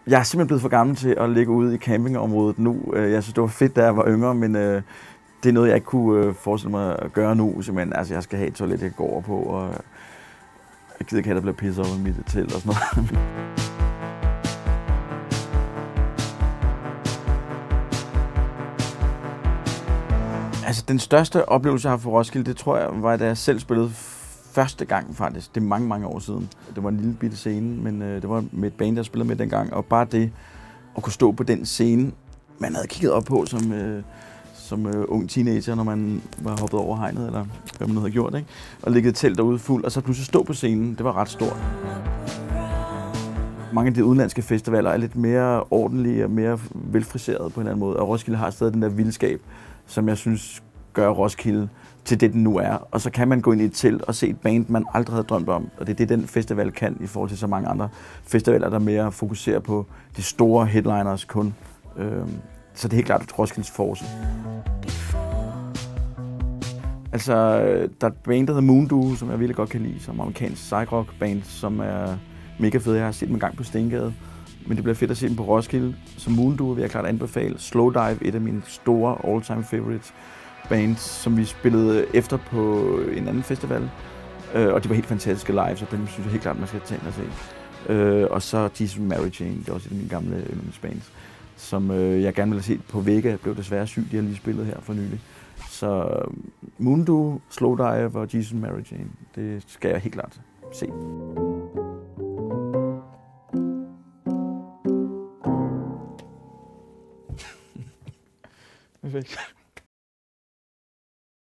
Jeg er simpelthen blevet for gammel til at ligge ude i campingområdet nu. Jeg synes, det var fedt, da jeg var yngre, men det er noget, jeg ikke kunne forestille mig at gøre nu. Simpelthen. Altså, jeg skal have et toilet, jeg kan gå over på, og jeg gider ikke have, der bliver pisset over mit telt og sådan noget. Altså, den største oplevelse, jeg har for Roskilde, det tror jeg, var, da jeg selv spillede første gang faktisk. Det er mange, mange år siden. Det var en lille bitte scene, men det var med et band, jeg spillede med dengang. Og bare det at kunne stå på den scene, man havde kigget op på som ung teenager, når man var hoppet over hegnet, eller hvad man nu havde gjort, ikke? Og ligget et telt derude fuld, og så pludselig stå på scenen, det var ret stort. Mange af de udenlandske festivaler er lidt mere ordentlige og mere velfriserede på en eller anden måde, og Roskilde har stadig den der vildskab, som jeg synes gør Roskilde til det, den nu er. Og så kan man gå ind i et telt og se et band, man aldrig havde drømt om. Og det er det, den festival kan i forhold til så mange andre festivaler, der mere fokuserer på de store headliners kun. Så det er helt klart Roskildes force. Altså, der er et band, der hedder Moon Duo, som jeg virkelig godt kan lide, som amerikansk psych-rock band, som er mega fed. Jeg har set dem en gang på Stengade, men det bliver fedt at se dem på Roskilde. Så Moon Duo vil jeg klart anbefale. Slowdive, et af mine store all-time favorites bands, som vi spillede efter på en anden festival. Og de var helt fantastiske live, så dem synes jeg helt klart, man skal tage ind og se. Og så Jesus Mary Chain, det er også et af mine gamle yndlingsbands, som jeg gerne ville have set på Vega. Jeg blev desværre syg, de har lige spillet her for nylig. Så Moon Duo, Slowdive og Jesus Mary Chain, det skal jeg helt klart se. Perfekt.